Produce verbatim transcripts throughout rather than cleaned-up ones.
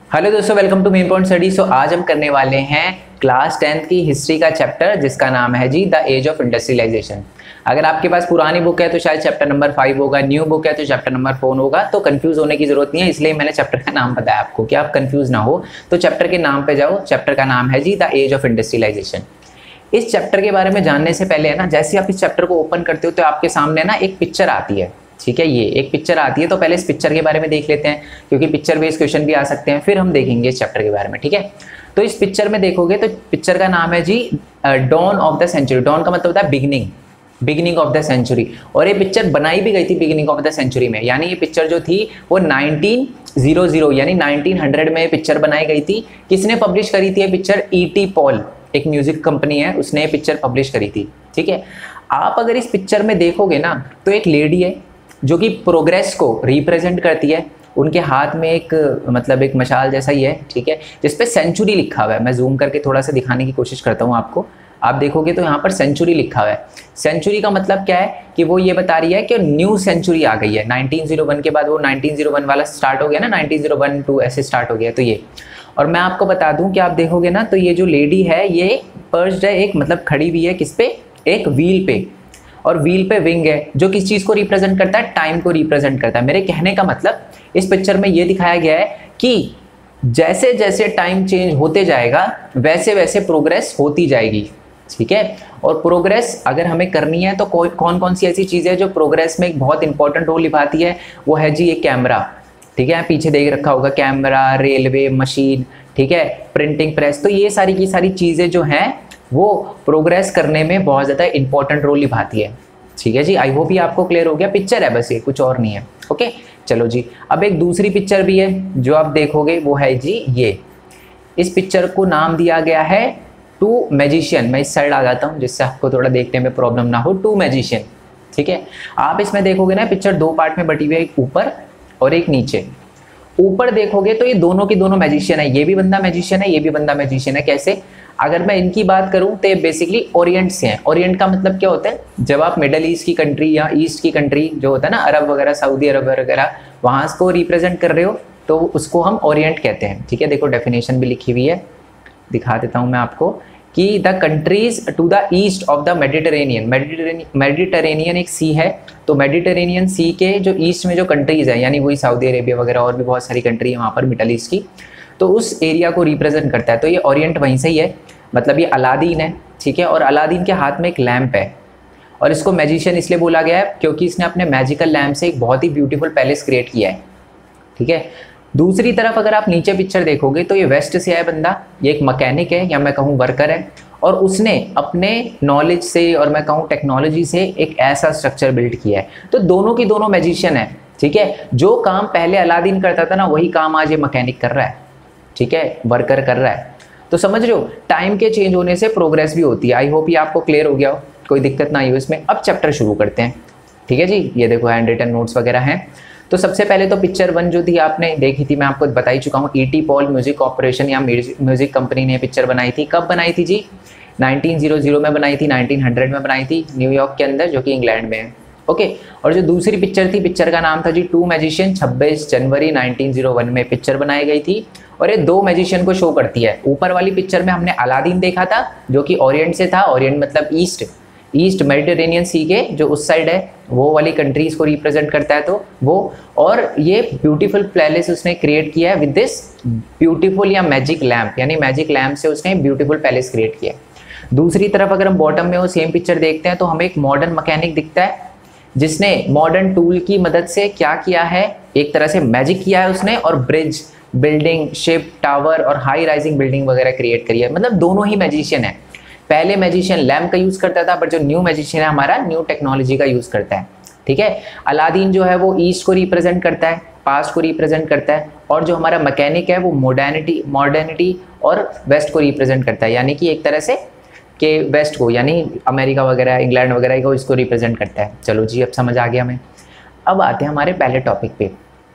Hello दोस्तों, welcome to main point study. So आज हम करने वाले हैं क्लास टेंथ की हिस्ट्री का चैप्टर जिसका नाम है जी द एज ऑफ इंडस्ट्रियलाइजेशन। अगर आपके पास पुरानी बुक है तो शायद चैप्टर नंबर फाइव होगा, न्यू बुक है तो चैप्टर नंबर फोर होगा। तो कंफ्यूज होने की जरूरत नहीं है, इसलिए मैंने चैप्टर का नाम बताया आपको कि आप कंफ्यूज ना हो। तो चैप्टर के नाम पे जाओ, चैप्टर का नाम है जी द एज ऑफ इंडस्ट्रियलाइजेशन। इस चैप्टर के बारे में जानने से पहले है ना, जैसे आप इस चैप्टर को ओपन करते हो तो आपके सामने ना एक पिक्चर आती है, ठीक है। ये एक पिक्चर आती है, तो पहले इस पिक्चर के बारे में देख लेते हैं क्योंकि पिक्चर बेस्ड क्वेश्चन भी आ सकते हैं, फिर हम देखेंगे इस चैप्टर के बारे में, ठीक है। तो इस पिक्चर में देखोगे तो पिक्चर का नाम है जी dawn of the century. Dawn का मतलब होता है beginning, beginning of the century. और ये पिक्चर बनाई भी गई थी बिगिनिंग ऑफ द सेंचुरी में, यानी ये पिक्चर जो थी वो नाइनटीन हंड्रेड यानी नाइनटीन हंड्रेड में पिक्चर बनाई गई थी। किसने पब्लिश करी थी ये पिक्चर? ई टी पॉल, एक म्यूजिक कंपनी है, उसने ये पिक्चर पब्लिश करी थी, ठीक है। आप अगर इस पिक्चर में देखोगे ना तो एक लेडी है जो कि प्रोग्रेस को रिप्रेजेंट करती है। उनके हाथ में एक मतलब एक मशाल जैसा ही है, ठीक है, जिसपे सेंचुरी लिखा हुआ है। मैं जूम करके थोड़ा सा दिखाने की कोशिश करता हूँ आपको। आप देखोगे तो यहाँ पर सेंचुरी लिखा हुआ है। सेंचुरी का मतलब क्या है कि वो ये बता रही है कि न्यू सेंचुरी आ गई है। नाइनटीन ओ वन के बाद वो नाइनटीन ओ वन वाला स्टार्ट हो गया ना, नाइनटीन ओ वन टू ऐसे स्टार्ट हो गया। तो ये, और मैं आपको बता दूं कि आप देखोगे ना तो ये जो लेडी है ये पर्च्ड है, एक मतलब खड़ी हुई है किस पे? एक व्हील पे, और व्हील पे विंग है जो किस चीज़ को रिप्रेजेंट करता है? टाइम को रिप्रेजेंट करता है। मेरे कहने का मतलब इस पिक्चर में ये दिखाया गया है कि जैसे जैसे टाइम चेंज होते जाएगा वैसे वैसे प्रोग्रेस होती जाएगी, ठीक है। और प्रोग्रेस अगर हमें करनी है तो कौन कौन सी ऐसी चीज़ें जो प्रोग्रेस में एक बहुत इंपॉर्टेंट रोल निभाती है, वो है जी ये कैमरा, ठीक है। पीछे देख रखा होगा कैमरा, रेलवे, मशीन, ठीक है, प्रिंटिंग प्रेस। तो ये सारी की सारी चीज़ें जो हैं वो प्रोग्रेस करने में बहुत ज़्यादा इंपॉर्टेंट रोल निभाती है, ठीक है जी। आई होप ये आपको क्लियर हो गया। पिक्चर है बस, ये कुछ और नहीं है, ओके। चलो जी, अब एक दूसरी पिक्चर भी है जो आप देखोगे, वो है जी ये। इस पिक्चर को नाम दिया गया है टू मैजिशियन। मैं इस साइड आ जाता हूँ जिससे आपको थोड़ा देखने में प्रॉब्लम ना हो। टू मैजिशियन, ठीक है। आप इसमें देखोगे ना पिक्चर दो पार्ट में बटी हुई है, एक ऊपर और एक नीचे। ऊपर देखोगे तो ये दोनों की दोनों मैजिशियन है, ये भी बंदा मैजिशियन है, ये भी बंदा मैजिशियन है। कैसे? अगर मैं इनकी बात करूं तो ये बेसिकली ओरिएंट से हैं। ओरिएंट का मतलब क्या होता है? जब आप मिडल ईस्ट की कंट्री या ईस्ट की कंट्री जो होता है ना, अरब वगैरह, सऊदी अरब वगैरह, वहां को रिप्रेजेंट कर रहे हो तो उसको हम ओरिएंट कहते हैं, ठीक है। देखो डेफिनेशन भी लिखी हुई है, दिखा देता हूं मैं आपको कि the countries to the east of the Mediterranean. Mediterranean एक सी है, तो मेडिटेरेनियन सी के जो ईस्ट में जो कंट्रीज है, यानी वही सऊदी अरेबिया वगैरह और भी बहुत सारी कंट्री है वहाँ पर मिडल ईस्ट की, तो उस एरिया को रिप्रेजेंट करता है। तो ये ओरिएंट वहीं से ही है, मतलब ये अलादीन है, ठीक है। और अलादीन के हाथ में एक लैंप है, और इसको मैजिशियन इसलिए बोला गया है क्योंकि इसने अपने मैजिकल लैंप से एक बहुत ही ब्यूटीफुल पैलेस क्रिएट किया है, ठीक है। दूसरी तरफ अगर आप नीचे पिक्चर देखोगे तो ये वेस्ट से है बंदा, ये एक मैकेनिक है या मैं कहूँ वर्कर है, और उसने अपने नॉलेज से और मैं कहूँ टेक्नोलॉजी से एक ऐसा स्ट्रक्चर बिल्ड किया है। तो दोनों की दोनों मैजिशियन है, ठीक है। जो काम पहले अलादीन करता था ना, वही काम आज ये मैकेनिक कर रहा है, ठीक है, वर्कर कर रहा है। तो समझ रहे हो, टाइम के चेंज होने से प्रोग्रेस भी होती है। आई होप ये आपको क्लियर हो गया हो, कोई दिक्कत ना आई हो इसमें। अब चैप्टर शुरू करते हैं, ठीक है जी। ये देखो हैंड रिटन नोट्स वगैरह हैं। तो सबसे पहले तो पिक्चर वन जो थी आपने देखी थी, मैं आपको बता ही चुका हूँ। E T Paul music corporation या म्यूजिक कंपनी ने पिक्चर बनाई थी। कब बनाई थी जी? नाइनटीन हंड्रेड में बनाई थी, नाइनटीन हंड्रेड में बनाई थी, न्यूयॉर्क के अंदर, जो कि इंग्लैंड में है, ओके। और जो दूसरी पिक्चर थी, पिक्चर का नाम था जी टू मैजिशियन। छब्बीस जनवरी नाइनटीन ओ वन में पिक्चर बनाई गई थी, और ये दो मैजिशियन को शो करती है। ऊपर वाली पिक्चर में हमने अलादीन देखा था जो कि ओरिएंट से था, ओरिएंट मतलब ईस्ट, ईस्ट मेडिटेरेनियन सी के जो उस साइड है वो वाली कंट्रीज को रिप्रेजेंट करता है, तो वो। और ये ब्यूटीफुल पैलेस उसने क्रिएट किया है विद दिस ब्यूटीफुल या मैजिक लैम्प, यानी मैजिक लैम्प से उसने ब्यूटीफुल पैलेस क्रिएट किया है। दूसरी तरफ अगर हम बॉटम में वो सेम पिक्चर देखते हैं तो हमें एक मॉडर्न मैकेनिक दिखता है जिसने मॉडर्न टूल की मदद से क्या किया है, एक तरह से मैजिक किया है उसने, और ब्रिज, बिल्डिंग, शिप, टावर और हाई राइजिंग बिल्डिंग वगैरह क्रिएट करी है। मतलब दोनों ही मैजिशियन है। पहले मैजिशियन लैम्प का यूज करता था, पर जो न्यू मैजिशियन है हमारा न्यू टेक्नोलॉजी का यूज करता है, ठीक है। अलादीन जो है वो ईस्ट को रिप्रेजेंट करता है, पास्ट को रिप्रेजेंट करता है, और जो हमारा मैकेनिक है वो मॉडर्निटी मॉडर्निटी और वेस्ट को रिप्रेजेंट करता है, यानी कि एक तरह से कि वेस्ट को, यानी अमेरिका वगैरह, इंग्लैंड वगैरह को, इसको रिप्रेजेंट करता है। चलो जी, अब समझ आ गया हमें। अब आते हैं हमारे पहले टॉपिक पे,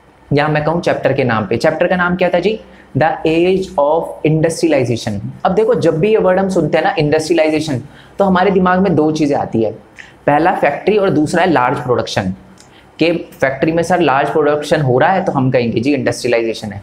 या मैं कहूँ चैप्टर के नाम पे। चैप्टर का नाम क्या था जी? The age of industrialisation. अब देखो, जब भी ये वर्ड हम सुनते हैं ना इंडस्ट्रियलाइजेशन, तो हमारे दिमाग में दो चीज़ें आती है। पहला फैक्ट्री और दूसरा है लार्ज प्रोडक्शन। कि फैक्ट्री में सर लार्ज प्रोडक्शन हो रहा है तो हम कहेंगे जी इंडस्ट्रियलाइजेशन है।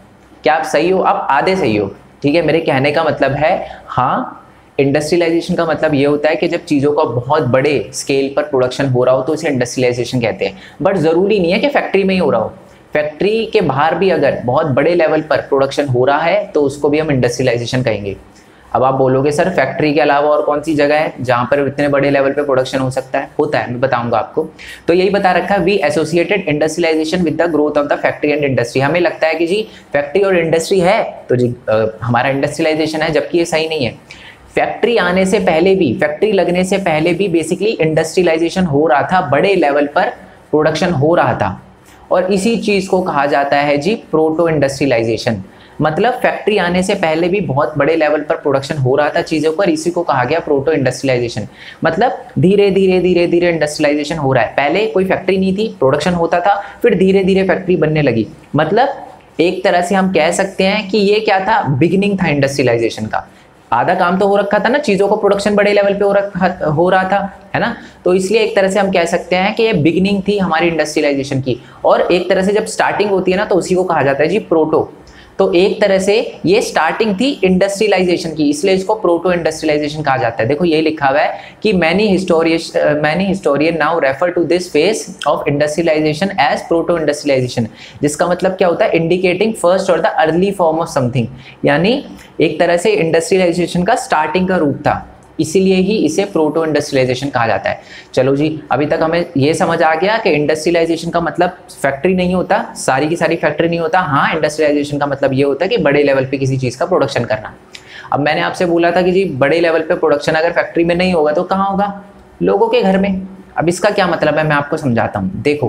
क्या आप सही हो? आप आधे सही हो, ठीक है। मेरे कहने का मतलब है हाँ, इंडस्ट्रियलाइजेशन का मतलब ये होता है कि जब चीज़ों का बहुत बड़े स्केल पर प्रोडक्शन हो रहा हो तो इसे इंडस्ट्रियलाइजेशन कहते हैं। बट ज़रूरी नहीं है कि फैक्ट्री में ही हो रहा हो, फैक्ट्री के बाहर भी अगर बहुत बड़े लेवल पर प्रोडक्शन हो रहा है तो उसको भी हम इंडस्ट्रियलाइजेशन कहेंगे। अब आप बोलोगे सर फैक्ट्री के अलावा और कौन सी जगह है जहाँ पर इतने बड़े लेवल पे प्रोडक्शन हो सकता है? होता है, मैं बताऊंगा आपको। तो यही बता रखा है, we associated industrialisation with the growth of the factory and industry. हमें लगता है कि जी फैक्ट्री और इंडस्ट्री है तो जी आ, हमारा इंडस्ट्रियलाइजेशन है, जबकि ये सही नहीं है। फैक्ट्री आने से पहले भी, फैक्ट्री लगने से पहले भी बेसिकली इंडस्ट्रियलाइजेशन हो रहा था, बड़े लेवल पर प्रोडक्शन हो रहा था, और इसी चीज़ को कहा जाता है जी प्रोटो इंडस्ट्रियलाइजेशन। मतलब फैक्ट्री आने से पहले भी बहुत बड़े लेवल पर प्रोडक्शन हो रहा था चीज़ों पर, इसी को कहा गया प्रोटो इंडस्ट्रियलाइजेशन। मतलब धीरे धीरे धीरे धीरे इंडस्ट्रियलाइजेशन हो रहा है। पहले कोई फैक्ट्री नहीं थी, प्रोडक्शन होता था, फिर धीरे धीरे फैक्ट्री बनने लगी। मतलब एक तरह से हम कह सकते हैं कि ये क्या था, बिगिनिंग था इंडस्ट्रियलाइजेशन का। आधा काम तो हो रखा था ना, चीज़ों को प्रोडक्शन बड़े लेवल पे हो रखा हो रहा था, है ना। तो इसलिए एक तरह से हम कह सकते हैं कि ये बिगिनिंग थी हमारी इंडस्ट्रियलाइजेशन की। और एक तरह से जब स्टार्टिंग होती है ना तो उसी को कहा जाता है जी प्रोटो। तो एक तरह से ये स्टार्टिंग थी इंडस्ट्रियलाइजेशन की, इसलिए इसको प्रोटो इंडस्ट्रियलाइजेशन कहा जाता है। देखो यही लिखा हुआ है कि many historian many historian now refer to this phase of industrialisation as proto industrialisation, जिसका मतलब क्या होता है, इंडिकेटिंग फर्स्ट और the early form of something. यानी एक तरह से इंडस्ट्रियलाइजेशन का स्टार्टिंग का रूप था, इसीलिए ही इसे प्रोटो इंडस्ट्रियलाइजेशन कहा जाता है। चलो जी, अभी तक हमें ये समझ आ गया कि इंडस्ट्रियलाइजेशन का मतलब फैक्ट्री नहीं होता, सारी की सारी फैक्ट्री नहीं होता। हाँ, इंडस्ट्रियलाइजेशन का मतलब ये होता है कि बड़े लेवल पे किसी चीज़ का प्रोडक्शन करना। अब मैंने आपसे बोला था कि जी बड़े लेवल पे प्रोडक्शन अगर फैक्ट्री में नहीं होगा तो कहाँ होगा, लोगों के घर में। अब इसका क्या मतलब है मैं आपको समझाता हूँ। देखो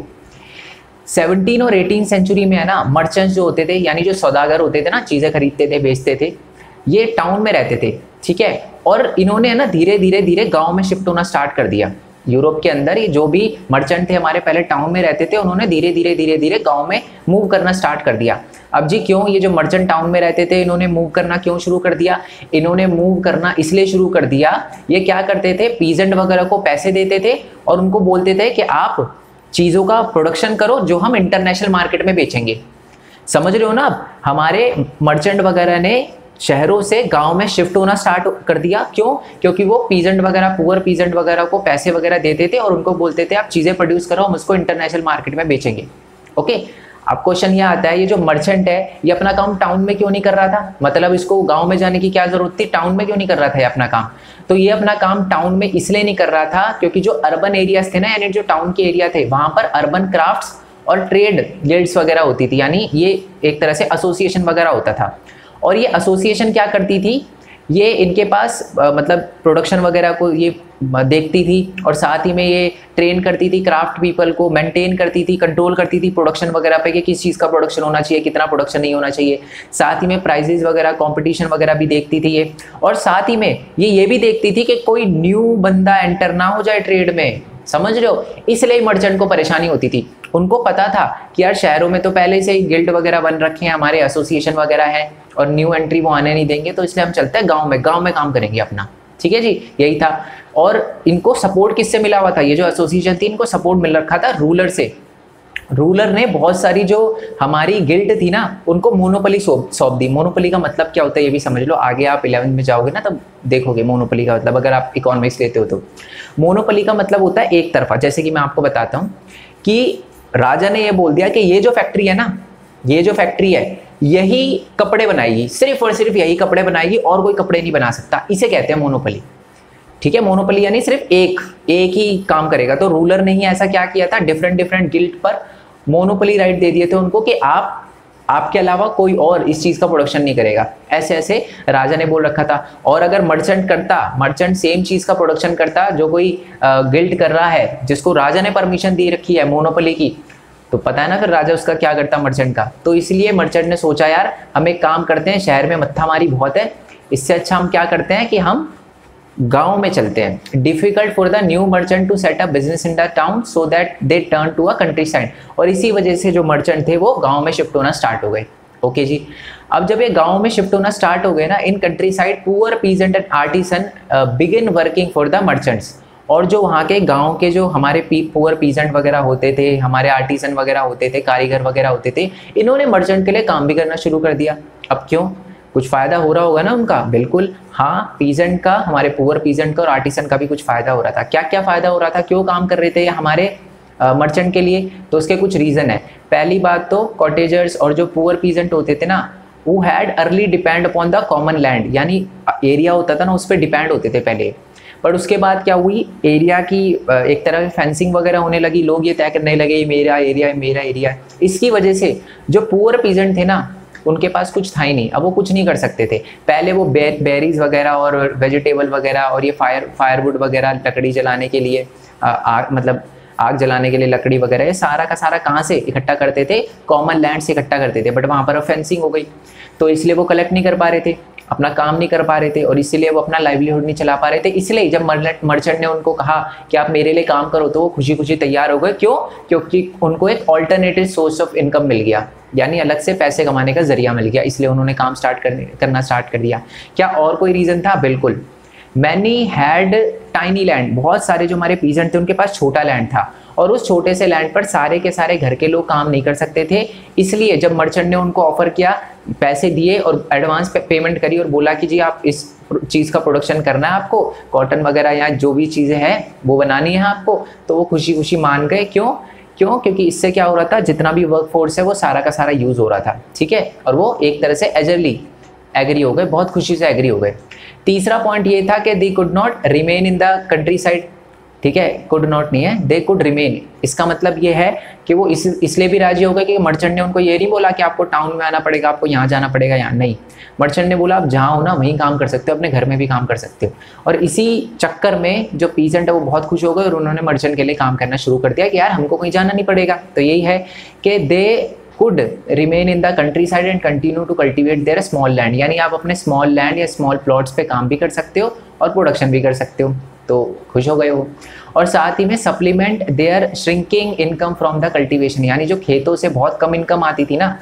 सेवनटीन और एटीन सेंचुरी में है ना, मर्चेंट्स जो होते थे, यानी जो सौदागर होते थे ना, चीज़ें खरीदते थे बेचते थे, ये टाउन में रहते थे, ठीक है। और इन्होंने है ना धीरे धीरे धीरे गांव में शिफ्ट होना स्टार्ट कर दिया। यूरोप के अंदर ये जो भी मर्चेंट थे हमारे, पहले टाउन में रहते थे, उन्होंने धीरे धीरे धीरे धीरे गांव में मूव करना स्टार्ट कर दिया। अब जी क्यों ये जो मर्चेंट टाउन में रहते थे इन्होंने मूव करना क्यों शुरू कर दिया? इन्होंने मूव करना इसलिए शुरू कर दिया, ये क्या करते थे, पीजेंट वगैरह को पैसे देते थे और उनको बोलते थे कि आप चीज़ों का प्रोडक्शन करो जो हम इंटरनेशनल मार्केट में बेचेंगे। समझ रहे हो ना। अब हमारे मर्चेंट वगैरह ने शहरों से गांव में शिफ्ट होना स्टार्ट कर दिया। क्यों? क्योंकि वो पीजेंट वगैरह, पुअर पीजेंट वगैरह को पैसे वगैरह देते थे और उनको बोलते थे आप चीज़ें प्रोड्यूस करो, हम उसको इंटरनेशनल मार्केट में बेचेंगे। ओके, अब क्वेश्चन ये आता है, ये जो मर्चेंट है ये अपना काम टाउन में क्यों नहीं कर रहा था? मतलब इसको गांव में जाने की क्या जरूरत थी, टाउन में क्यों नहीं कर रहा था ये अपना काम? तो ये अपना काम टाउन में इसलिए नहीं कर रहा था क्योंकि जो अर्बन एरियाज थे ना, यानी जो टाउन के एरिया थे, वहां पर अर्बन क्राफ्ट्स और ट्रेड गिल्ड्स वगैरह होती थी, यानी ये एक तरह से एसोसिएशन वगैरह होता था। और ये एसोसिएशन क्या करती थी, ये इनके पास आ, मतलब प्रोडक्शन वगैरह को ये देखती थी और साथ ही में ये ट्रेन करती थी क्राफ्ट पीपल को, मेंटेन करती थी, कंट्रोल करती थी प्रोडक्शन वगैरह पे कि किस चीज़ का प्रोडक्शन होना चाहिए, कितना प्रोडक्शन नहीं होना चाहिए। साथ ही में प्राइजेज वगैरह, कंपटीशन वगैरह भी देखती थी ये। और साथ ही में ये ये भी देखती थी कि कोई न्यू बंदा एंटर ना हो जाए ट्रेड में, समझ रहे हो। इसलिए मर्चेंट को परेशानी होती थी। उनको पता था कि यार शहरों में तो पहले से ही गिल्ड वगैरह बन रखे हैं, हमारे एसोसिएशन वगैरह हैं और न्यू एंट्री वो आने नहीं देंगे, तो इसलिए हम चलते हैं गांव में, गांव में काम करेंगे अपना। ठीक है जी, यही था। और इनको सपोर्ट किससे मिला हुआ था? ये जो एसोसिएशन थी इनको सपोर्ट मिल रखा था रूलर से। रूलर ने बहुत सारी जो हमारी गिल्ड थी ना उनको मोनोपोली सौंप दी। मोनोपोली का मतलब क्या होता है ये भी समझ लो, आगे आप इलेवेंथ में जाओगे ना तब देखोगे मोनोपोली का मतलब, अगर आप इकोनॉमिक्स लेते हो तो। मोनोपोली का मतलब होता है एक तरफा। जैसे कि मैं आपको बताता हूँ कि राजा ने ये बोल दिया कि ये जो फैक्ट्री है ना, ये जो फैक्ट्री है यही कपड़े बनाएगी, सिर्फ और सिर्फ यही कपड़े बनाएगी और कोई कपड़े नहीं बना सकता। इसे कहते हैं मोनोपोली। ठीक है, मोनोपोली यानी सिर्फ एक एक ही काम करेगा। तो रूलर ने ही ऐसा क्या किया था, डिफरेंट डिफरेंट गिल्ड पर मोनोपोली राइट दे दिए थे उनको कि आप आपके अलावा कोई और इस चीज का प्रोडक्शन नहीं करेगा। ऐसे ऐसे राजा ने बोल रखा था। और अगर मर्चेंट करता, मर्चेंट सेम चीज का प्रोडक्शन करता जो कोई गिल्ड कर रहा है, जिसको राजा ने परमिशन दे रखी है मोनोपोली की, तो पता है ना फिर राजा उसका क्या करता मर्चेंट का। तो इसलिए मर्चेंट ने सोचा यार हम एक काम करते हैं, शहर में मत्थामारी बहुत है, इससे अच्छा हम क्या करते हैं कि हम गांव में चलते हैं। Difficult for the new merchant to set up business in the town so that they turn to a countryside. और इसी वजह से जो मर्चेंट थे वो गांव में शिफ्ट होना स्टार्ट हो गए। ओके जी, अब जब ये गांव में शिफ्ट होना स्टार्ट हो गए ना, in countryside poor peasant and artisan begin working for the merchants. और जो वहाँ के गांव के जो हमारे पी पुअर पीजेंट वगैरह होते थे, हमारे आर्टिसन वगैरह होते थे, कारीगर वगैरह होते थे, इन्होंने मर्चेंट के लिए काम भी करना शुरू कर दिया। अब क्यों? कुछ फ़ायदा हो रहा होगा ना उनका, बिल्कुल हाँ, पीजेंट का, हमारे पुअर पीजेंट का और आर्टिसन का भी कुछ फ़ायदा हो रहा था। क्या क्या फ़ायदा हो रहा था, क्यों काम कर रहे थे हमारे मर्चेंट के लिए? तो उसके कुछ रीज़न है। पहली बात तो कॉटेजर्स और जो पुअर पीजेंट होते थे ना, वो had early depend upon the common land, यानी एरिया होता था ना उस पर डिपेंड होते थे पहले। पर उसके बाद क्या हुई, एरिया की एक तरह फेंसिंग वगैरह होने लगी, लोग ये तय करने लगे ये मेरा एरिया है, मेरा एरिया है। इसकी वजह से जो पुअर पीजेंट थे ना, उनके पास कुछ था ही नहीं, अब वो कुछ नहीं कर सकते थे। पहले वो बे, बेरीज वगैरह और वेजिटेबल वगैरह और ये फायर फायरवुड वगैरह लकड़ी जलाने के लिए आ, आ, मतलब आग जलाने के लिए लकड़ी वगैरह, ये सारा का सारा कहाँ से इकट्ठा करते थे? कॉमन लैंड से इकट्ठा करते थे। बट वहाँ पर फेंसिंग हो गई, तो इसलिए वो कलेक्ट नहीं कर पा रहे थे, अपना काम नहीं कर पा रहे थे, और इसीलिए वो अपना लाइवलीहुड नहीं चला पा रहे थे। इसलिए जब मर्चेंट ने उनको कहा कि आप मेरे लिए काम करो, तो वो खुशी खुशी तैयार हो गए। क्यों? क्योंकि उनको एक ऑल्टरनेटिव सोर्स ऑफ इनकम मिल गया, यानी अलग से पैसे कमाने का जरिया मिल गया, इसलिए उन्होंने काम स्टार्ट करने करना स्टार्ट कर दिया। क्या और कोई रीज़न था? बिल्कुल, मैनी हैड टाइनी लैंड, बहुत सारे जो हमारे पीजेंट थे उनके पास छोटा लैंड था, और उस छोटे से लैंड पर सारे के सारे घर के लोग काम नहीं कर सकते थे। इसलिए जब मर्चेंट ने उनको ऑफर किया, पैसे दिए और एडवांस पे पेमेंट करी और बोला कि जी आप इस चीज़ का प्रोडक्शन करना है, आपको कॉटन वगैरह या जो भी चीज़ें हैं वो बनानी है आपको, तो वो खुशी खुशी मान गए। क्यों? क्यों? क्योंकि इससे क्या हो रहा था, जितना भी वर्क फोर्स है वो सारा का सारा यूज़ हो रहा था, ठीक है, और वो एक तरह से एजरली एग्री हो गए, बहुत खुशी से एग्री हो गए। तीसरा पॉइंट ये था कि they could not remain in the countryside, ठीक है, कुड नॉट नहीं है, दे कुड रिमेन। इसका मतलब ये है कि वो इस इसलिए भी राजी हो गए कि मर्चेंट ने उनको ये नहीं बोला कि आपको टाउन में आना पड़ेगा, आपको यहाँ जाना पड़ेगा, यहाँ नहीं। मर्चेंट ने बोला आप जहाँ हो ना वहीं काम कर सकते हो, अपने घर में भी काम कर सकते हो। और इसी चक्कर में जो पीजेंट है वो बहुत खुश हो गए और उन्होंने मर्चेंट के लिए काम करना शुरू कर दिया कि यार हमको कहीं जाना नहीं पड़ेगा। तो यही है कि दे could remain in the countryside and continue to cultivate their small land, यानी आप अपने small land या small plots पे काम भी कर सकते हो और प्रोडक्शन भी कर सकते हो। तो खुश हो गए वो, और साथ ही में supplement their shrinking income from the cultivation, यानी जो खेतों से बहुत कम इनकम आती थी ना,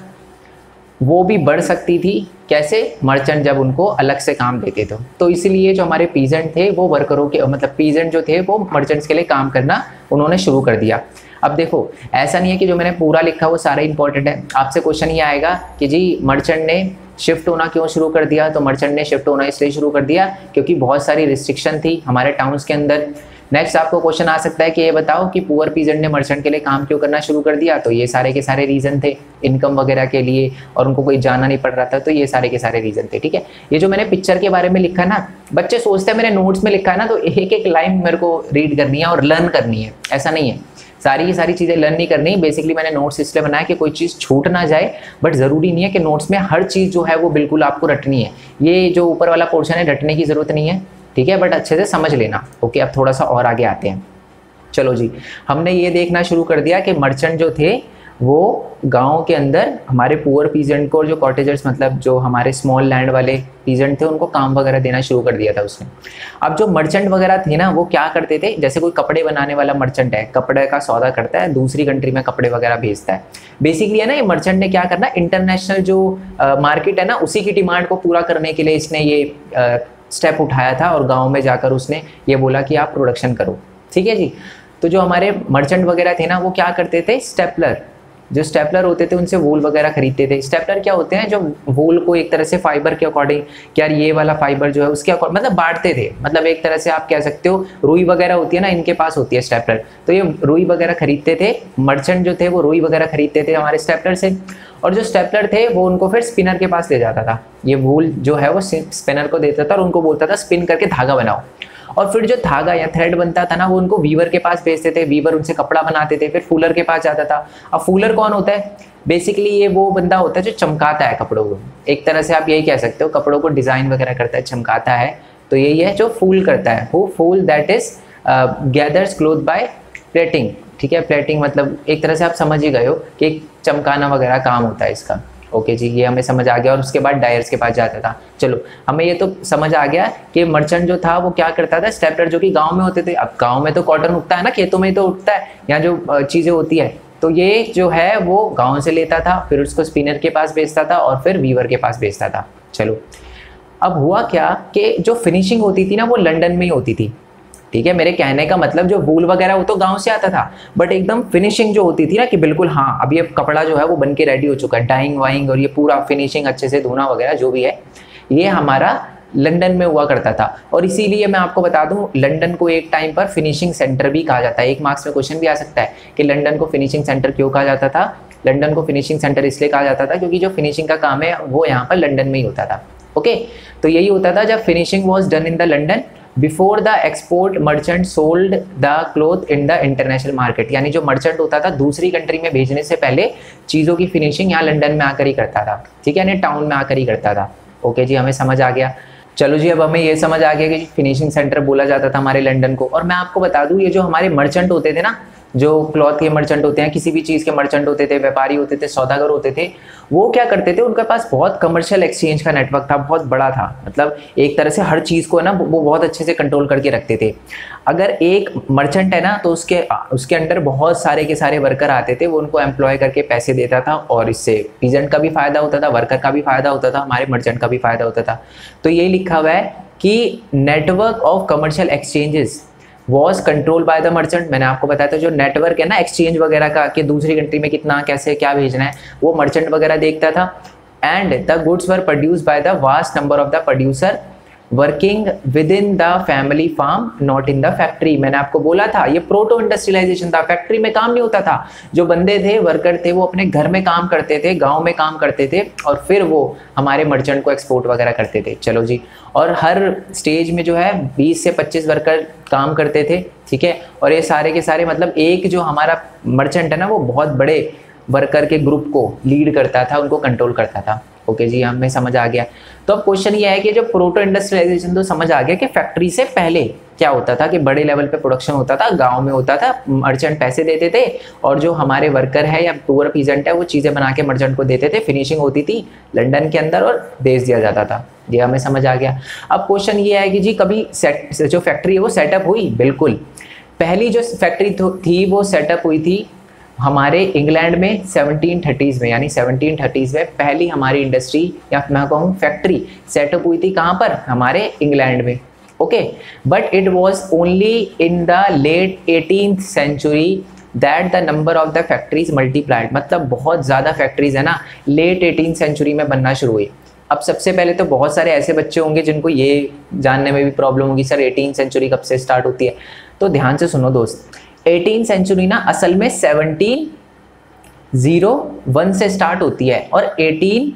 वो भी बढ़ सकती थी। कैसे? मर्चेंट जब उनको अलग से काम देते थे। तो इसीलिए जो हमारे पीजेंट थे वो वर्करों के मतलब पीजेंट जो थे वो मर्चेंट्स के लिए काम करना उन्होंने शुरू कर दिया। अब देखो, ऐसा नहीं है कि जो मैंने पूरा लिखा वो सारा इंपॉर्टेंट है। आपसे क्वेश्चन ये आएगा कि जी मर्चेंट ने शिफ्ट होना क्यों शुरू कर दिया? तो मर्चेंट ने शिफ्ट होना इसलिए शुरू कर दिया क्योंकि बहुत सारी रिस्ट्रिक्शन थी हमारे टाउन्स के अंदर। नेक्स्ट आपको क्वेश्चन आ सकता है कि ये बताओ कि पुअर पीजेंट ने मर्चेंट के लिए काम क्यों करना शुरू कर दिया? तो ये सारे के सारे रीज़न थे, इनकम वगैरह के लिए, और उनको कोई जाना नहीं पड़ रहा था, तो ये सारे के सारे रीज़न थे, ठीक है। ये जो मैंने पिक्चर के बारे में लिखा ना, बच्चे सोचते हैं मैंने नोट्स में लिखा है ना, तो एक एक लाइन मेरे को रीड करनी है और लर्न करनी है, ऐसा नहीं है। सारी की सारी चीज़ें लर्न नहीं करनी। बेसिकली मैंने नोट्स इसलिए बनाया कि कोई चीज़ छूट ना जाए, बट ज़रूरी नहीं है कि नोट्स में हर चीज़ जो है वो बिल्कुल आपको रटनी है। ये जो ऊपर वाला पोर्शन है रटने की ज़रूरत नहीं है, ठीक है, बट अच्छे से समझ लेना। ओके, अब थोड़ा सा और आगे आते हैं। चलो जी, हमने ये देखना शुरू कर दिया कि मर्चेंट जो थे वो गाँव के अंदर हमारे पुअर पीजेंट को, और जो कॉटेजर्स मतलब जो हमारे स्मॉल लैंड वाले पीजेंट थे उनको काम वगैरह देना शुरू कर दिया था उसने। अब जो मर्चेंट वगैरह थे ना, वो क्या करते थे, जैसे कोई कपड़े बनाने वाला मर्चेंट है, कपड़े का सौदा करता है, दूसरी कंट्री में कपड़े वगैरह भेजता है। बेसिकली है ना, ये मर्चेंट ने क्या करना, इंटरनेशनल जो मार्केट है ना उसी की डिमांड को पूरा करने के लिए इसने ये स्टेप उठाया था, और गाँव में जाकर उसने ये बोला कि आप प्रोडक्शन करो, ठीक है जी। तो जो हमारे मर्चेंट वगैरह थे ना, वो क्या करते थे, स्टेपलर, जो स्टेपलर होते थे उनसे वूल वगैरह खरीदते थे। स्टेपलर क्या होते हैं, जो वूल को एक तरह से फाइबर के अकॉर्डिंग, यार ये वाला फाइबर जो है उसके अकॉर्डिंग मतलब बांटते थे। मतलब एक तरह से आप कह सकते हो रुई वगैरह होती है ना, इनके पास होती है स्टेपलर, तो ये रुई वगैरह खरीदते थे। मर्चेंट जो थे वो रुई वगैरह खरीदते थे हमारे स्टेपलर से, और जो स्टेपलर थे वो उनको फिर स्पिनर के पास ले जाता था। ये वूल जो है वो स्पिनर को देता था और उनको बोलता था स्पिन करके धागा बनाओ, और फिर जो धागा या थ्रेड बनता था ना वो उनको वीवर के पास भेजते थे। वीवर उनसे कपड़ा बनाते थे, फिर फूलर के पास जाता था। अब फूलर कौन होता है, बेसिकली ये वो बंदा होता है जो चमकाता है कपड़ों को। एक तरह से आप यही कह सकते हो, कपड़ों को डिज़ाइन वगैरह करता है, चमकाता है, तो यही है जो फूल करता है। वो full that is gathers cloth by pleating, ठीक है। प्लेटिंग मतलब एक तरह से आप समझ ही गए हो कि एक चमकाना वगैरह काम होता है इसका। ओके जी, ये हमें समझ आ गया। और उसके बाद डायर्स के पास जाता था। चलो, हमें ये तो समझ आ गया कि मर्चेंट जो था वो क्या करता था, स्टेपलर जो कि गांव में होते थे। अब गांव में तो कॉटन उगता है ना, खेतों में तो उगता है, यहाँ जो चीज़ें होती है, तो ये जो है वो गांव से लेता था, फिर उसको स्पिनर के पास बेचता था और फिर वीवर के पास बेचता था। चलो, अब हुआ क्या कि जो फिनिशिंग होती थी ना वो लंदन में ही होती थी, ठीक है, मेरे कहने का मतलब जो वूल वगैरह वो तो गांव से आता था, बट एकदम फिनिशिंग जो होती थी ना कि बिल्कुल हाँ अब ये कपड़ा जो है वो बन के रेडी हो चुका है, डाइंग वाइंग और ये पूरा फिनिशिंग अच्छे से धोना वगैरह जो भी है, ये हमारा लंदन में हुआ करता था। और इसीलिए मैं आपको बता दूं लंदन को एक टाइम पर फिनिशिंग सेंटर भी कहा जाता है। एक मार्क्स में क्वेश्चन भी आ सकता है कि लंदन को फिनिशिंग सेंटर क्यों कहा जाता था। लंदन को फिनिशिंग सेंटर इसलिए कहा जाता था क्योंकि जो फिनिशिंग का काम है वो यहाँ पर लंदन में ही होता था। ओके, तो यही होता था जब finishing was done in the London before the export merchant sold the cloth in the international market, यानी जो मर्चेंट होता था दूसरी कंट्री में भेजने से पहले चीज़ों की फिनिशिंग यहाँ लंदन में आकर ही करता था। ठीक है, यानी टाउन में आकर ही करता था। ओके जी, हमें समझ आ गया। चलो जी, अब हमें ये समझ आ गया कि फिनिशिंग सेंटर बोला जाता था हमारे लंदन को। और मैं आपको बता दूं ये जो हमारे मर्चेंट होते थे ना, जो क्लॉथ के मर्चेंट होते हैं, किसी भी चीज़ के मर्चेंट होते थे, व्यापारी होते थे, सौदागर होते थे, वो क्या करते थे, उनके पास बहुत कमर्शियल एक्सचेंज का नेटवर्क था, बहुत बड़ा था। मतलब एक तरह से हर चीज़ को है ना वो बहुत अच्छे से कंट्रोल करके रखते थे। अगर एक मर्चेंट है ना तो उसके उसके अंडर बहुत सारे के सारे वर्कर आते थे, वो उनको एम्प्लॉय करके पैसे देता था और इससे पीजेंट का भी फायदा होता था, वर्कर का भी फायदा होता था, हमारे मर्चेंट का भी फायदा होता था। तो यही लिखा हुआ है कि network of commercial exchanges was control by the merchant. मैंने आपको बताया था जो नेटवर्क है ना एक्सचेंज वगैरह का कि दूसरी कंट्री में कितना कैसे क्या भेजना है, वो मर्चेंट वगैरह देखता था। And the goods were produced by the vast number of the producer working within the family farm not in the factory. मैंने आपको बोला था ये प्रोटो इंडस्ट्रियलाइजेशन था, फैक्ट्री में काम नहीं होता था। जो बंदे थे, वर्कर थे, वो अपने घर में काम करते थे, गांव में काम करते थे और फिर वो हमारे मर्चेंट को एक्सपोर्ट वगैरह करते थे। चलो जी, और हर स्टेज में जो है बीस से पच्चीस वर्कर काम करते थे। ठीक है, और ये सारे के सारे मतलब एक जो हमारा मर्चेंट है ना वो बहुत बड़े वर्कर के ग्रुप को लीड करता था, उनको कंट्रोल करता था। ओके जी, हमें समझ आ गया। तो अब क्वेश्चन ये है कि जो प्रोटो इंडस्ट्रियलाइजेशन तो समझ आ गया कि फैक्ट्री से पहले क्या होता था कि बड़े लेवल पे प्रोडक्शन होता था, गांव में होता था, मर्चेंट पैसे देते थे और जो हमारे वर्कर है या पुअर पीजेंट है वो चीज़ें बना के मर्चेंट को देते थे, फिनिशिंग होती थी लंदन के अंदर और भेज दिया जाता था। ये हमें समझ आ गया। अब क्वेश्चन ये है कि जी कभी सेट जो फैक्ट्री है वो सेटअप हुई? बिल्कुल, पहली जो फैक्ट्री थी वो सेटअप हुई थी हमारे इंग्लैंड में सेवनटीन थर्टीज़ में, यानी सेवनटीन थर्टीज़ में पहली हमारी इंडस्ट्री या मैं कहूँ फैक्ट्री सेटअप हुई थी। कहाँ पर? हमारे इंग्लैंड में। Okay, but it was only in the late eighteenth century that the number of the factories multiplied. मतलब बहुत ज़्यादा फैक्ट्रीज है ना लेट एटीन सेंचुरी में बनना शुरू हुई। अब सबसे पहले तो बहुत सारे ऐसे बच्चे होंगे जिनको ये जानने में भी प्रॉब्लम होगी सर एटीन सेंचुरी कब से स्टार्ट होती है। तो ध्यान से सुनो दोस्त, एटीन सेंचुरी ना असल में सेवनटीन ज़ीरो वन से स्टार्ट होती है और एटीन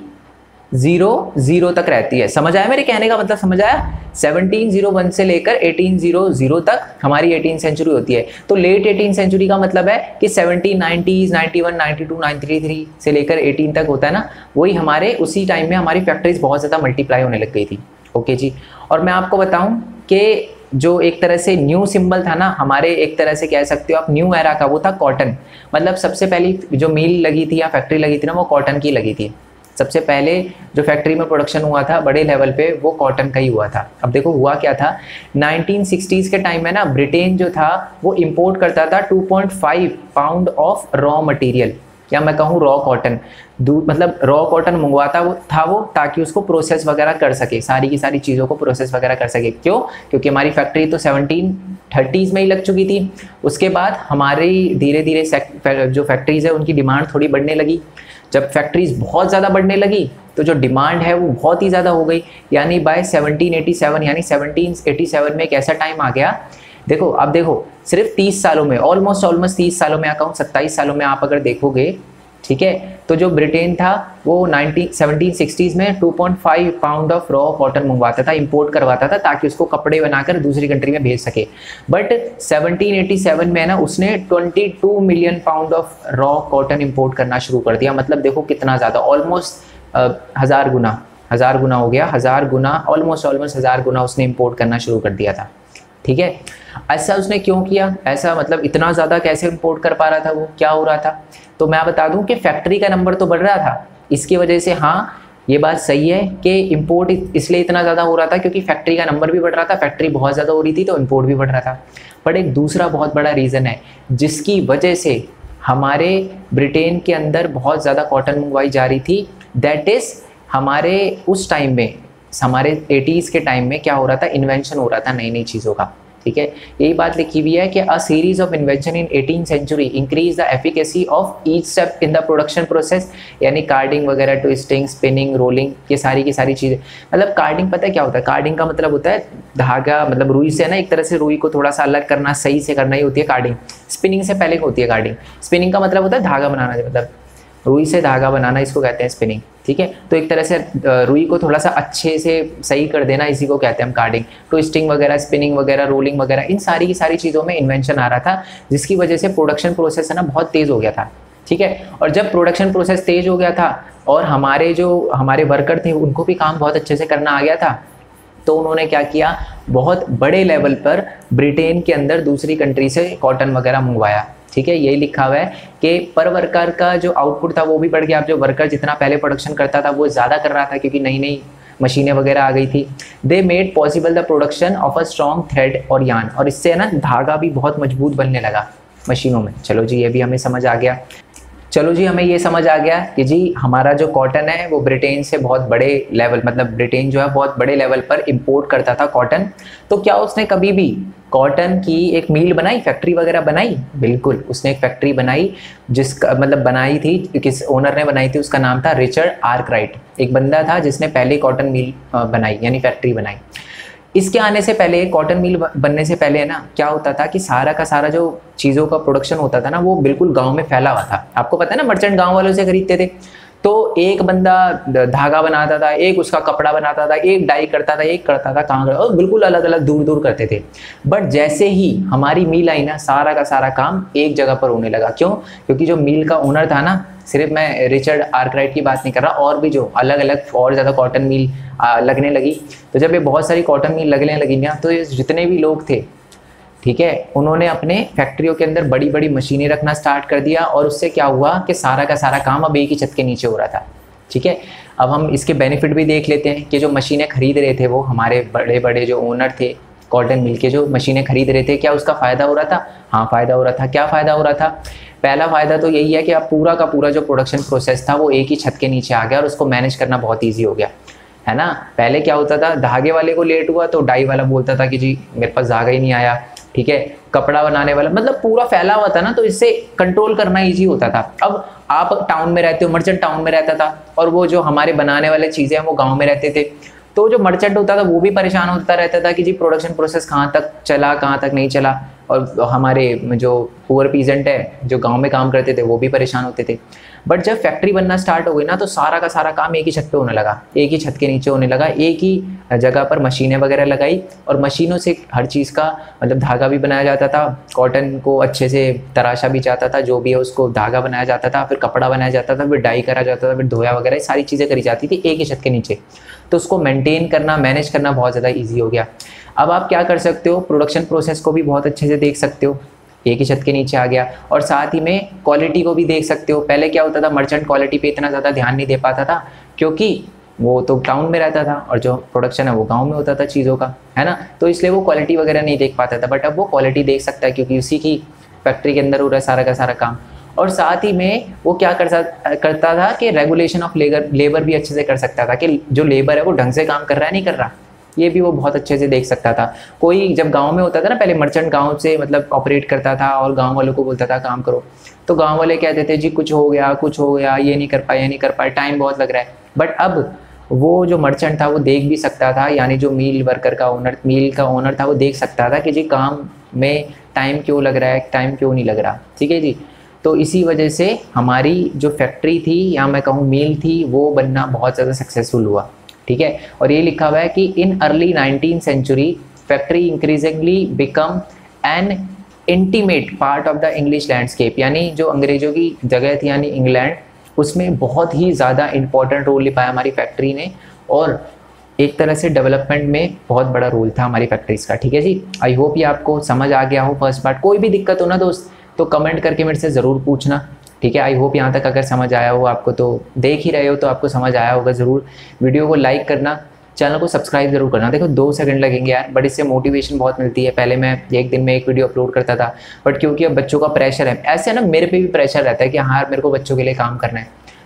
ज़ीरो ज़ीरो तक रहती है। समझ आया मेरे कहने का मतलब? समझ आया? सेवनटीन ज़ीरो वन से लेकर एटीन ज़ीरो ज़ीरो तक हमारी एटीन सेंचुरी होती है। तो लेट एटीन सेंचुरी का मतलब है कि seventeen nineties, ninety one, ninety two, ninety three से लेकर एटीन तक होता है ना, वही हमारे उसी टाइम में हमारी फैक्ट्रीज बहुत ज़्यादा मल्टीप्लाई होने लग गई थी। ओके जी, और मैं आपको बताऊं कि जो एक तरह से न्यू सिंबल था ना हमारे, एक तरह से कह सकते हो आप न्यू एरा का, वो था कॉटन। मतलब सबसे पहली जो मिल लगी थी या फैक्ट्री लगी थी ना वो कॉटन की लगी थी। सबसे पहले जो फैक्ट्री में प्रोडक्शन हुआ था बड़े लेवल पे वो कॉटन का ही हुआ था। अब देखो हुआ क्या था, नाइनटीन सिक्सटीज़ के टाइम में ना ब्रिटेन जो था वो इंपोर्ट करता था two point five pound of raw material, या मैं कहूँ रॉ कॉटन, मतलब रॉ कॉटन मंगवाता वो था वो ताकि उसको प्रोसेस वगैरह कर सके, सारी की सारी चीज़ों को प्रोसेस वगैरह कर सके। क्यों? क्योंकि हमारी फैक्ट्री तो सेवनटीन थर्टीज़ में ही लग चुकी थी। उसके बाद हमारी धीरे धीरे जो फैक्ट्रीज़ है उनकी डिमांड थोड़ी बढ़ने लगी। जब फैक्ट्रीज बहुत ज़्यादा बढ़ने लगी तो जो डिमांड है वो बहुत ही ज़्यादा हो गई, यानी बाय सेवनटीन एटी सेवन यानी सेवनटीन एटी सेवन में एक ऐसा टाइम आ गया। देखो अब देखो सिर्फ तीस सालों में, ऑलमोस्ट ऑलमोस्ट तीस सालों में, कहूँ सत्ताईस सालों में आप अगर देखोगे, ठीक है, तो जो ब्रिटेन था वो नाइनटीन सेवनटीन सिक्सटीज़ में two point five pound of raw cotton मंगवाता था, इंपोर्ट करवाता था ताकि उसको कपड़े बनाकर दूसरी कंट्री में भेज सके। बट सेवनटीन एटी सेवन में ना उसने बाईस million pound of raw cotton import करना शुरू कर दिया। मतलब देखो कितना ज़्यादा, ऑलमोस्ट हज़ार गुना हज़ार गुना हो गया, हज़ार गुना ऑलमोस्ट ऑलमोस्ट हज़ार गुना उसने इंपोर्ट करना शुरू कर दिया था। ठीक है, ऐसा उसने क्यों किया? ऐसा मतलब इतना ज़्यादा कैसे इंपोर्ट कर पा रहा था, वो क्या हो रहा था? तो मैं बता दूं कि फैक्ट्री का नंबर तो बढ़ रहा था, इसकी वजह से हाँ ये बात सही है कि इंपोर्ट इसलिए इतना ज़्यादा हो रहा था क्योंकि फैक्ट्री का नंबर भी बढ़ रहा था, फैक्ट्री बहुत ज़्यादा हो रही थी तो इंपोर्ट भी बढ़ रहा था। बट एक दूसरा बहुत बड़ा रीज़न है जिसकी वजह से हमारे ब्रिटेन के अंदर बहुत ज़्यादा कॉटन मंगवाई जा रही थी, दैट इज़ हमारे उस टाइम में, हमारे एटीज़ के टाइम में क्या हो रहा था, इन्वेंशन हो रहा था नई नई चीज़ों का। ठीक है, यही बात लिखी हुई है कि a series of invention in eighteen century increase the efficacy of each step in the production process, यानी कार्डिंग वगैरह, ट्विस्टिंग, स्पिनिंग, रोलिंग, ये सारी की सारी चीज़ें। मतलब कार्डिंग पता है क्या होता है? कार्डिंग का मतलब होता है धागा, मतलब रुई से ना एक तरह से रुई को थोड़ा सा अलग करना, सही से करना ही होती है कार्डिंग। स्पिनिंग से पहले होती है कार्डिंग। स्पिनिंग का मतलब होता है धागा बनाना, मतलब रुई से धागा बनाना, इसको कहते हैं स्पिनिंग। ठीक है, तो एक तरह से रुई को थोड़ा सा अच्छे से सही कर देना, इसी को कहते हैं हम कार्डिंग। ट्विस्टिंग वगैरह, स्पिनिंग वगैरह, रोलिंग वगैरह, इन सारी की सारी चीज़ों में इन्वेंशन आ रहा था, जिसकी वजह से प्रोडक्शन प्रोसेस है ना बहुत तेज़ हो गया था। ठीक है, और जब प्रोडक्शन प्रोसेस तेज़ हो गया था और हमारे जो हमारे वर्कर थे उनको भी काम बहुत अच्छे से करना आ गया था, तो उन्होंने क्या किया, बहुत बड़े लेवल पर ब्रिटेन के अंदर दूसरी कंट्री से कॉटन वगैरह मंगवाया। ठीक है, यही लिखा हुआ है कि पर वर्कर का जो आउटपुट था वो भी बढ़ गया। अब जो वर्कर जितना पहले प्रोडक्शन करता था वो ज़्यादा कर रहा था, क्योंकि नई नई मशीनें वगैरह आ गई थी। They made possible the production of a strong thread और यार्न, और इससे ना धागा भी बहुत मजबूत बनने लगा मशीनों में। चलो जी, ये भी हमें समझ आ गया। चलो जी, हमें ये समझ आ गया कि जी हमारा जो कॉटन है वो ब्रिटेन से बहुत बड़े लेवल, मतलब ब्रिटेन जो है बहुत बड़े लेवल पर इंपोर्ट करता था कॉटन। तो क्या उसने कभी भी कॉटन की एक मिल बनाई, फैक्ट्री वगैरह बनाई? बिल्कुल, उसने एक फैक्ट्री बनाई, जिसका मतलब बनाई थी, किस ओनर ने बनाई थी, उसका नाम था रिचर्ड आर्कराइट। एक बंदा था जिसने पहले कॉटन मिल बनाई, यानी फैक्ट्री बनाई। इसके आने से पहले, कॉटन मिल बनने से पहले ना क्या होता था कि सारा का सारा जो चीज़ों का प्रोडक्शन होता था ना वो बिल्कुल गांव में फैला हुआ था। आपको पता है ना, मर्चेंट गांव वालों से खरीदते थे। तो एक बंदा धागा बनाता था, एक उसका कपड़ा बनाता था, एक डाई करता था, एक करता था काम, और बिल्कुल अलग अलग दूर दूर करते थे। बट जैसे ही हमारी मिल आई ना, सारा का सारा काम एक जगह पर होने लगा। क्यों? क्योंकि जो मिल का ओनर था ना, सिर्फ मैं रिचर्ड आर्कराइट की बात नहीं कर रहा, और भी जो अलग अलग और ज़्यादा कॉटन मिल लगने लगी। तो जब ये बहुत सारी कॉटन मिल लगने लगी ना, तो ये जितने भी लोग थे, ठीक है, उन्होंने अपने फैक्ट्रियों के अंदर बड़ी बड़ी मशीनें रखना स्टार्ट कर दिया, और उससे क्या हुआ कि सारा का सारा काम अब एक ही छत के नीचे हो रहा था। ठीक है, अब हम इसके बेनिफिट भी देख लेते हैं कि जो मशीनें खरीद रहे थे वो हमारे बड़े बड़े जो ओनर थे कॉटन मिल के, जो मशीनें खरीद रहे थे, क्या उसका फ़ायदा हो रहा था? हाँ, फ़ायदा हो रहा था। क्या फ़ायदा हो रहा था? पहला फ़ायदा तो यही है कि अब पूरा का पूरा जो प्रोडक्शन प्रोसेस था वो एक ही छत के नीचे आ गया, और उसको मैनेज करना बहुत ईजी हो गया, है ना। पहले क्या होता था, धागे वाले को लेट हुआ तो डाई वाला बोलता था कि जी मेरे पास धागा ही नहीं आया। ठीक है, कपड़ा बनाने वाला, मतलब पूरा फैला हुआ था ना, तो इससे कंट्रोल करना इजी होता था। अब आप टाउन में रहते हो, मर्चेंट टाउन में रहता था, और वो जो हमारे बनाने वाले चीज़ें हैं वो गांव में रहते थे। तो जो मर्चेंट होता था वो भी परेशान होता रहता था कि जी प्रोडक्शन प्रोसेस कहाँ तक चला, कहाँ तक नहीं चला, और हमारे जो पुअर पीजेंट है जो गांव में काम करते थे वो भी परेशान होते थे। बट जब फैक्ट्री बनना स्टार्ट हो गई ना, तो सारा का सारा काम एक ही छत पे होने लगा, एक ही छत के नीचे होने लगा, एक ही जगह पर मशीनें वगैरह लगाई, और मशीनों से हर चीज़ का मतलब धागा भी बनाया जाता था, कॉटन को अच्छे से तराशा भी जाता था, जो भी है उसको धागा बनाया जाता था, फिर कपड़ा बनाया जाता था, फिर डाई करा जाता था, फिर धोया वगैरह, सारी चीज़ें करी जाती थी एक ही छत के नीचे। तो उसको मेंटेन करना, मैनेज करना बहुत ज़्यादा ईजी हो गया। अब आप क्या कर सकते हो, प्रोडक्शन प्रोसेस को भी बहुत अच्छे से देख सकते हो, एक ही छत के नीचे आ गया, और साथ ही में क्वालिटी को भी देख सकते हो। पहले क्या होता था, मर्चेंट क्वालिटी पे इतना ज़्यादा ध्यान नहीं दे पाता था, क्योंकि वो तो टाउन में रहता था और जो प्रोडक्शन है वो गांव में होता था चीज़ों का, है ना। तो इसलिए वो क्वालिटी वगैरह नहीं देख पाता था, बट अब वो क्वालिटी देख सकता है, क्योंकि उसी की फैक्ट्री के अंदर हो रहा है सारा का सारा काम। और साथ ही में वो क्या कर करता था कि रेगुलेशन ऑफ लेबर लेबर भी अच्छे से कर सकता था, कि जो लेबर है वो ढंग से काम कर रहा है नहीं कर रहा, ये भी वो बहुत अच्छे से देख सकता था। कोई जब गांव में होता था ना, पहले मर्चेंट गांव से मतलब ऑपरेट करता था और गांव वालों को बोलता था काम करो, तो गांव वाले कहते थे जी कुछ हो गया कुछ हो गया, ये नहीं कर पाए ये नहीं कर पाए, टाइम बहुत लग रहा है। बट अब वो जो मर्चेंट था वो देख भी सकता था, यानी जो मील वर्कर का ओनर मील का ओनर था वो देख सकता था कि जी काम में टाइम क्यों लग रहा है, टाइम क्यों नहीं लग रहा। ठीक है जी, तो इसी वजह से हमारी जो फैक्ट्री थी या मैं कहूँ मील थी वो बनना बहुत ज़्यादा सक्सेसफुल हुआ। ठीक है, और ये लिखा हुआ है कि in early nineteen century factory increasingly become an intimate part of the English landscape, यानी जो अंग्रेजों की जगह थी यानी इंग्लैंड, उसमें बहुत ही ज़्यादा इंपॉर्टेंट रोल निभाया हमारी फैक्ट्री ने, और एक तरह से डेवलपमेंट में बहुत बड़ा रोल था हमारी फैक्ट्रीज का। ठीक है जी, आई होप ये आपको समझ आ गया हो फर्स्ट पार्ट। कोई भी दिक्कत हो ना दोस्त तो कमेंट करके मेरे से ज़रूर पूछना। ठीक है, आई होप यहाँ तक अगर समझ आया हो आपको, तो देख ही रहे हो तो आपको समझ आया होगा ज़रूर। वीडियो को लाइक करना, चैनल को सब्सक्राइब जरूर करना। देखो दो सेकंड लगेंगे यार, बट इससे मोटिवेशन बहुत मिलती है। पहले मैं एक दिन में एक वीडियो अपलोड करता था, बट क्योंकि अब बच्चों का प्रेशर है, ऐसे ना मेरे पे भी प्रेशर रहता है कि हाँ मेरे को बच्चों के लिए काम करना है,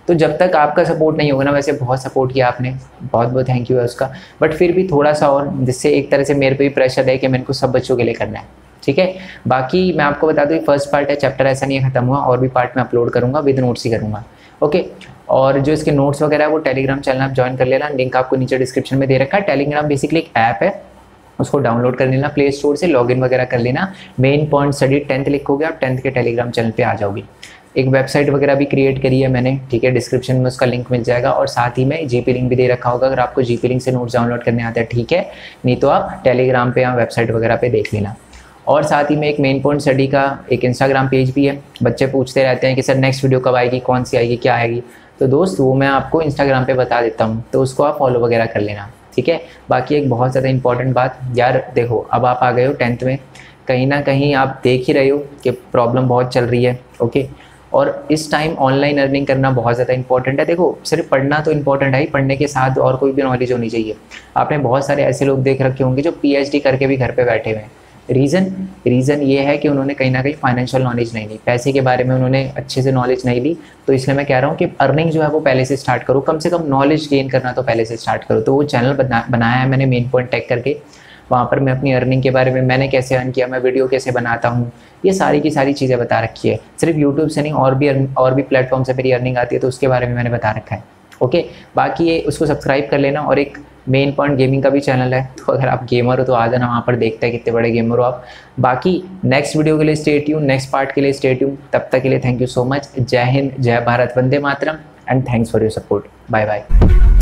तो जब तक आपका सपोर्ट नहीं होगा ना, वैसे बहुत सपोर्ट किया आपने, बहुत बहुत थैंक यू है उसका, बट फिर भी थोड़ा सा और, जिससे एक तरह से मेरे पे भी प्रेशर है कि मेरे को सब बच्चों के लिए करना है, ठीक है। बाकी मैं आपको बता दूँ फर्स्ट पार्ट है, चैप्टर ऐसा नहीं है ख़त्म हुआ, और भी पार्ट मैं अपलोड करूँगा, विद नोट्स ही करूँगा, ओके। और जो इसके नोट्स वगैरह है वो टेलीग्राम चैनल आप ज्वाइन कर लेना, लिंक आपको नीचे डिस्क्रिप्शन में दे रखा है। टेलीग्राम बेसिकली एक ऐप है, उसको डाउनलोड कर लेना प्ले स्टोर से, लॉगिन वगैरह कर लेना, मेन पॉइंट स्टडी टेंथ लिखोगे आप, टेंथ के टेलीग्राम चैनल पे आ जाओगे। एक वेबसाइट वगैरह भी क्रिएट करी है मैंने, ठीक है, डिस्क्रिप्शन में उसका लिंक मिल जाएगा, और साथ ही में जीपी लिंक भी दे रखा होगा, अगर आपको जीपी लिंक से नोट्स डाउनलोड करने आता है ठीक है, नहीं तो आप टेलीग्राम पे या वेबसाइट वगैरह पे देख लेना। और साथ ही में एक मेन पॉइंट स्टडी का एक इंस्टाग्राम पेज भी है, बच्चे पूछते रहते हैं कि सर नेक्स्ट वीडियो कब आएगी, कौन सी आएगी, क्या आएगी, तो दोस्त वो मैं आपको इंस्टाग्राम पे बता देता हूँ, तो उसको आप फॉलो वगैरह कर लेना, ठीक है। बाकी एक बहुत ज़्यादा इंपॉर्टेंट बात यार, देखो अब आप आ गए हो टेंथ में, कहीं ना कहीं आप देख ही रहे हो कि प्रॉब्लम बहुत चल रही है, ओके। और इस टाइम ऑनलाइन अर्निंग करना बहुत ज़्यादा इंपॉर्टेंट है। देखो सिर्फ पढ़ना तो इंपॉर्टेंट है ही, पढ़ने के साथ और कोई भी नॉलेज होनी चाहिए। आपने बहुत सारे ऐसे लोग देख रखे होंगे जो पीएचडी करके भी घर पे बैठे हुए हैं। रीज़न रीज़न ये है कि उन्होंने कहीं ना कहीं फाइनेंशियल नॉलेज नहीं ली, पैसे के बारे में उन्होंने अच्छे से नॉलेज नहीं ली। तो इसलिए मैं कह रहा हूँ कि अर्निंग जो है वो पहले से स्टार्ट करो, कम से कम नॉलेज गेन करना तो पहले से स्टार्ट करो। तो वो चैनल बना बनाया है मैंने मेन पॉइंट टेक करके, वहाँ पर मैं अपनी अर्निंग के बारे में, मैंने कैसे अर्न किया, मैं वीडियो कैसे बनाता हूँ, ये सारी की सारी चीज़ें बता रखी है। सिर्फ यूट्यूब से नहीं, और भी और भी प्लेटफॉर्म से मेरी अर्निंग आती है, तो उसके बारे में मैंने बता रखा है, ओके। बाकी ये उसको सब्सक्राइब कर लेना। और एक मेन पॉइंट गेमिंग का भी चैनल है, तो अगर आप गेमर हो तो आ जाना वहाँ पर, देखते हैं कितने बड़े गेमर हो आप। बाकी नेक्स्ट वीडियो के लिए स्टे ट्यून, नेक्स्ट पार्ट के लिए स्टे ट्यून। तब तक के लिए थैंक यू सो मच। जय हिंद, जय भारत, वंदे मातरम, and thanks for your support. Bye bye.